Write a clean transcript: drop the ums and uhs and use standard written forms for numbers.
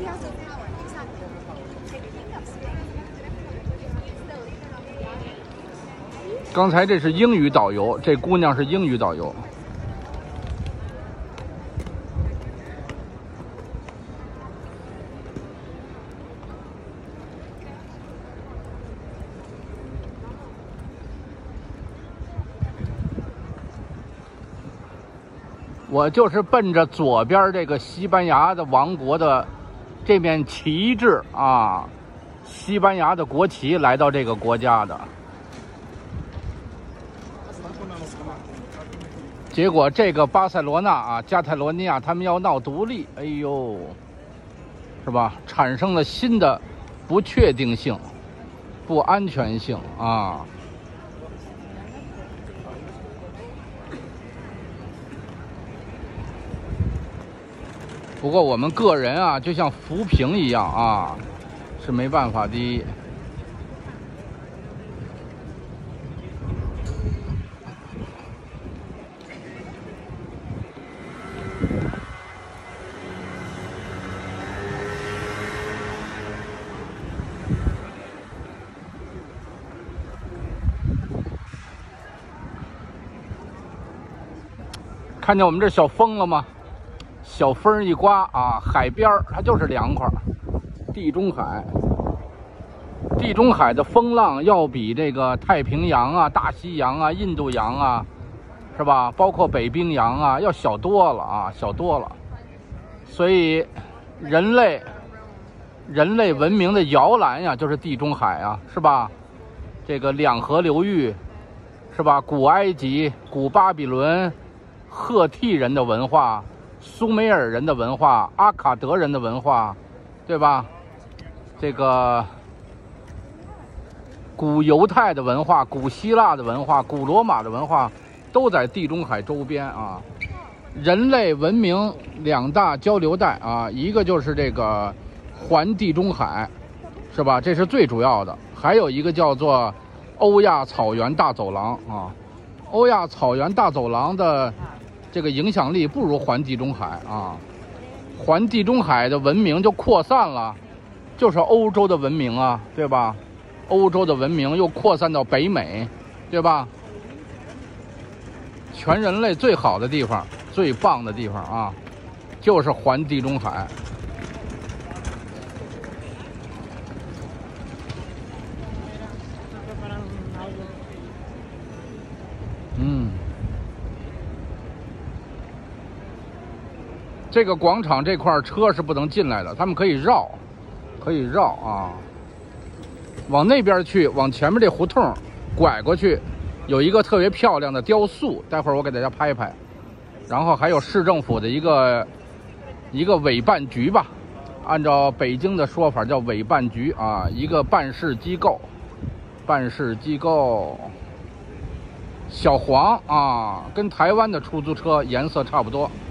刚才这是英语导游，这姑娘是英语导游。我就是奔着左边这个西班牙的王国的这面旗帜啊，西班牙的国旗来到这个国家的。结果这个巴塞罗那啊，加泰罗尼亚他们要闹独立，哎呦，是吧？产生了新的不确定性、不安全性啊。不过我们个人啊，就像浮萍一样啊，是没办法的。看见我们这小风了吗？小风一刮啊，海边它就是凉快。地中海，地中海的风浪要比这个太平洋啊、大西洋啊、印度洋啊，是吧？包括北冰洋啊，要小多了啊，小多了。所以，人类文明的摇篮呀，就是地中海啊，是吧？这个两河流域，是吧？古埃及、古巴比伦、赫梯人的文化。苏美尔人的文化，阿卡德人的文化，对吧？这个古犹太的文化、古希腊的文化、古罗马的文化，都在地中海周边啊。人类文明两大交流带啊，一个就是这个环地中海，是吧？这是最主要的。还有一个叫做欧亚草原大走廊啊。欧亚草原大走廊的这个影响力不如环地中海啊，环地中海的文明就扩散了，就是欧洲的文明啊，对吧？欧洲的文明又扩散到北美，对吧？全人类最好的地方、最棒的地方啊，就是环地中海。这个广场这块车是不能进来的，他们可以绕啊。往那边去，往前面这胡同拐过去，有一个特别漂亮的雕塑，待会儿我给大家拍一拍。然后还有市政府的一个委办局吧，按照北京的说法叫委办局啊，一个办事机构。小黄啊，跟台湾的出租车颜色差不多。